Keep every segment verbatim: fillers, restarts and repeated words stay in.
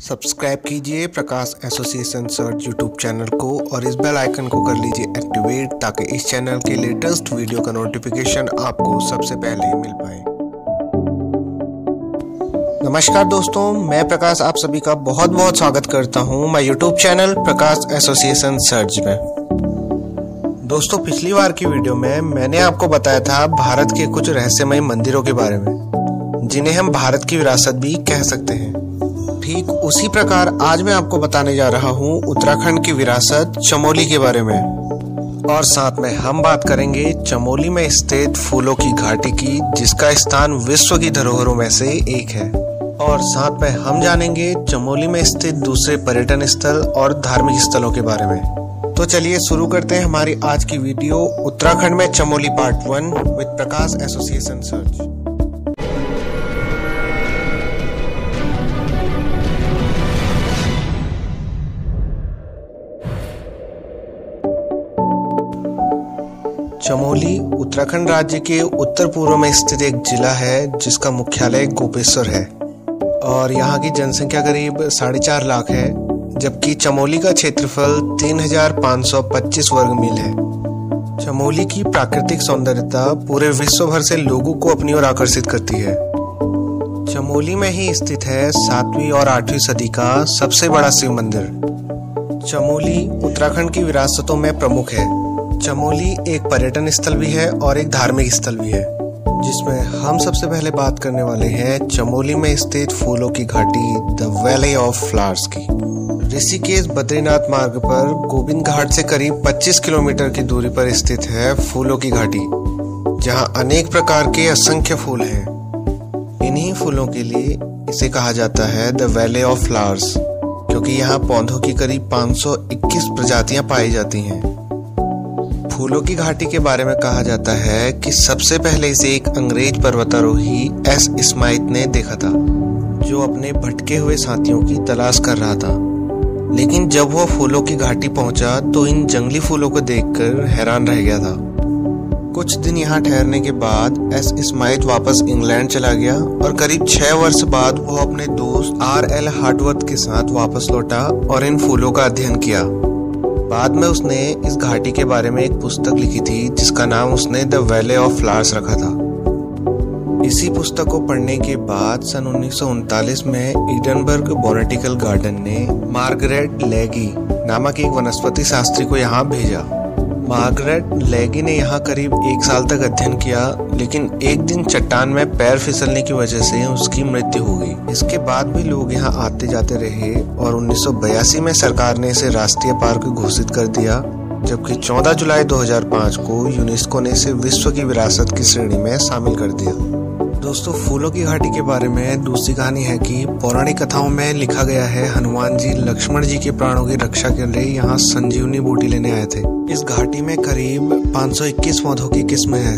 Subscribe कीजिए Prakash association search YouTube channel को और इस बेल आइकन को कर लीजिए एक्टिवेट ताकि इस चैनल के लेटेस्ट वीडियो का नोटिफिकेशन आपको सबसे पहले मिल पाए। नमस्कार दोस्तों, मैं प्रकाश आप सभी का बहुत बहुत स्वागत करता हूं मैं YouTube channel Prakash association search में। दोस्तों, पिछली बार की वीडियो में मैंने आपको बताया था भारत के कुछ रहस्यमय मंदिरों के बारे में, जिन्हें हम भारत की विरासत भी कह सकते हैं। ठीक उसी प्रकार आज मैं आपको बताने जा रहा हूँ उत्तराखंड की विरासत चमोली के बारे में, और साथ में हम बात करेंगे चमोली में स्थित फूलों की घाटी की, जिसका स्थान विश्व की धरोहरों में से एक है। और साथ में हम जानेंगे चमोली में स्थित दूसरे पर्यटन स्थल और धार्मिक स्थलों के बारे में। तो चलिए शुरू करते हैं हमारी आज की वीडियो उत्तराखंड में Chamoli part one with Prakash association search. Chamoli Uttarakhand राज्य के उत्तर पूर्व में स्थित एक जिला है जिसका मुख्यालय गोपेश्वर है, और यहाँ की जनसंख्या करीब साढ़े चार लाख है, जबकि चमोली का क्षेत्रफल तीन हजार पाँच सौ पच्चीस वर्ग मील है। चमोली की प्राकृतिक सौंदर्यता पूरे विश्व भर से लोगों को अपनी ओर आकर्षित करती है। चमोली में ही स्थित है सातवीं और आठवीं सदी का सबसे बड़ा शिव मंदिर। चमोली उत्तराखंड की विरासतों में प्रमुख है। चमोली एक पर्यटन स्थल भी है और एक धार्मिक स्थल भी है, जिसमें हम सबसे पहले बात करने वाले हैं चमोली में स्थित फूलों की घाटी द वैली ऑफ फ्लावर्स की। ऋषिकेश बद्रीनाथ मार्ग पर गोविंद घाट से करीब पच्चीस किलोमीटर की दूरी पर स्थित है फूलों की घाटी, जहां अनेक प्रकार के असंख्य फूल हैं। इन्हीं फूलों के लिए इसे कहा जाता है द वैली ऑफ फ्लावर्स, क्योंकि यहाँ पौधों की करीब पाँच सौ इक्कीस प्रजातियां पाई जाती हैं। फूलों की घाटी के बारे में कहा जाता है कि सबसे पहले इसे एक अंग्रेज पर्वतारोही एस स्माइथ ने देखा था, जो अपने भटके हुए साथियों की तलाश कर रहा था। लेकिन जब वह फूलों की घाटी पहुंचा तो इन जंगली फूलों को देखकर हैरान रह गया था। कुछ दिन यहाँ ठहरने के बाद एस स्माइथ वापस इंग्लैंड चला गया, और करीब छह वर्ष बाद वह अपने दोस्त आर एल हार्टवर्थ के साथ वापस लौटा और इन फूलों का अध्ययन किया। बाद में उसने इस घाटी के बारे में एक पुस्तक लिखी थी, जिसका नाम उसने द वैली ऑफ फ्लावर्स रखा था। इसी पुस्तक को पढ़ने के बाद सन उन्नीस सौ उनतालीस में एडनबर्ग बोटेनिकल गार्डन ने मार्गरेट लेगी नामक एक वनस्पति शास्त्री को यहाँ भेजा। मार्गरेट लेगी ने यहाँ करीब एक साल तक अध्ययन किया, लेकिन एक दिन चट्टान में पैर फिसलने की वजह से उसकी मृत्यु हो गई। इसके बाद भी लोग यहाँ आते जाते रहे, और उन्नीस सौ बयासी में सरकार ने इसे राष्ट्रीय पार्क घोषित कर दिया, जबकि चौदह जुलाई दो हज़ार पाँच को यूनेस्को ने इसे विश्व की विरासत की श्रेणी में शामिल कर दिया। दोस्तों, फूलों की घाटी के बारे में दूसरी कहानी है कि पौराणिक कथाओं में लिखा गया है हनुमान जी लक्ष्मण जी के प्राणों की रक्षा के लिए यहाँ संजीवनी बूटी लेने आए थे। इस घाटी में करीब पाँच सौ इक्कीस पौधों की किस्में हैं।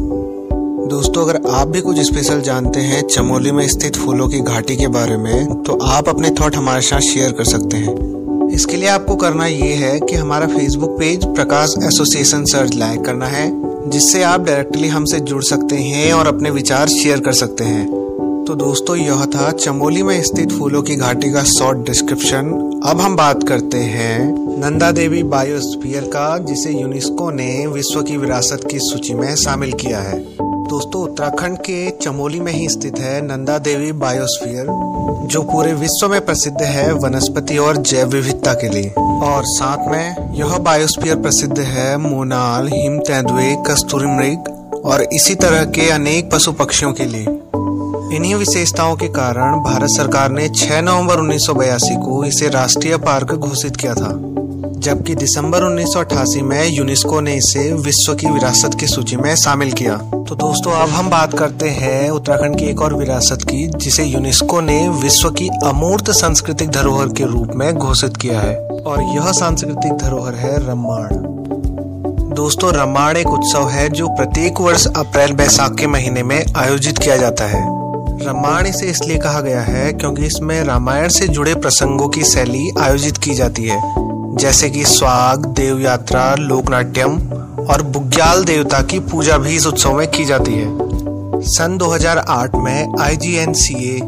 दोस्तों, अगर आप भी कुछ स्पेशल जानते हैं चमोली में स्थित फूलों की घाटी के बारे में, तो आप अपने थॉट हमारे साथ शेयर कर सकते हैं। इसके लिए आपको करना ये है कि हमारा Facebook page Prakash association search like करना है, जिससे आप डायरेक्टली हमसे जुड़ सकते हैं और अपने विचार शेयर कर सकते हैं। तो दोस्तों, यह था चमोली में स्थित फूलों की घाटी का शॉर्ट डिस्क्रिप्शन। अब हम बात करते हैं नंदा देवी बायोस्फीयर का, जिसे यूनेस्को ने विश्व की विरासत की सूची में शामिल किया है। दोस्तों, उत्तराखंड के चमोली में ही स्थित है नंदा देवी बायोस्फीयर, जो पूरे विश्व में प्रसिद्ध है वनस्पति और जैव विविधता के लिए। और साथ में यह बायोस्फीयर प्रसिद्ध है मोनाल, हिम तेंदुए, कस्तूरी मृग और इसी तरह के अनेक पशु पक्षियों के लिए। इन्हीं विशेषताओं के कारण भारत सरकार ने छह नवंबर उन्नीस सौ बयासी को इसे राष्ट्रीय पार्क घोषित किया था, जबकि दिसंबर उन्नीस सौ अट्ठासी में यूनेस्को ने इसे विश्व की विरासत की सूची में शामिल किया। तो दोस्तों, अब हम बात करते हैं उत्तराखंड की एक और विरासत की, जिसे यूनेस्को ने विश्व की अमूर्त सांस्कृतिक धरोहर के रूप में घोषित किया है, और यह सांस्कृतिक धरोहर है रम्माण। दोस्तों, रम्माण एक उत्सव है जो प्रत्येक वर्ष अप्रैल बैसाख के महीने में आयोजित किया जाता है। रम्माण इसे इसलिए कहा गया है क्योंकि इसमें रामायण से जुड़े प्रसंगों की शैली आयोजित की जाती है, जैसे कि स्वाग, देव यात्रा, लोकनाट्यम और बुग्याल देवता की पूजा भी इस उत्सव में की जाती है। सन दो हज़ार आठ में आई जी एन सी ए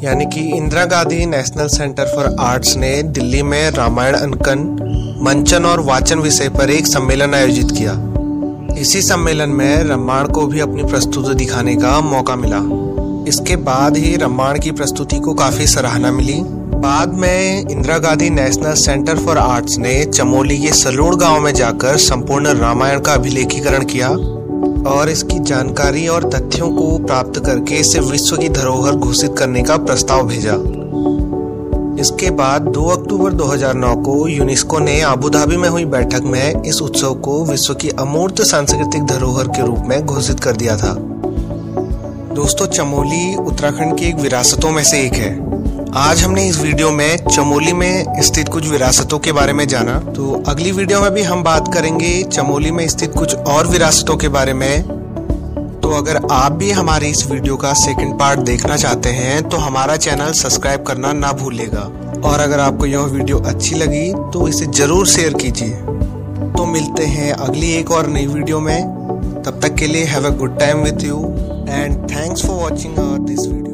यानी कि Indira Gandhi national centre for arts ने दिल्ली में रामायण अंकन, मंचन और वाचन विषय पर एक सम्मेलन आयोजित किया। इसी सम्मेलन में रामायण को भी अपनी प्रस्तुति दिखाने का मौका मिला। इसके बाद ही रामायण की प्रस्तुति को काफी सराहना मिली। बाद में Indira Gandhi national centre for arts ने चमोली के सलूड़ गांव में जाकर संपूर्ण रामायण का अभिलेखीकरण किया और इसकी जानकारी और तथ्यों को प्राप्त करके इसे विश्व की धरोहर घोषित करने का प्रस्ताव भेजा। इसके बाद दो अक्टूबर दो हज़ार नौ को यूनेस्को ने अबू धाबी में हुई बैठक में इस उत्सव को विश्व की अमूर्त सांस्कृतिक धरोहर के रूप में घोषित कर दिया था। दोस्तों, चमोली उत्तराखंड की एक विरासतों में से एक है। आज हमने इस वीडियो में चमोली में स्थित कुछ विरासतों के बारे में जाना, तो अगली वीडियो में भी हम बात करेंगे चमोली में स्थित कुछ और विरासतों के बारे में। तो अगर आप भी हमारी इस वीडियो का सेकंड पार्ट देखना चाहते हैं तो हमारा चैनल सब्सक्राइब करना ना भूलिएगा। और अगर आपको यह वीडियो अच्छी लगी तो इसे जरूर शेयर कीजिए। तो मिलते हैं अगली एक और नई वीडियो में। तब तक के लिए have a good time with you and thanks for watching this video.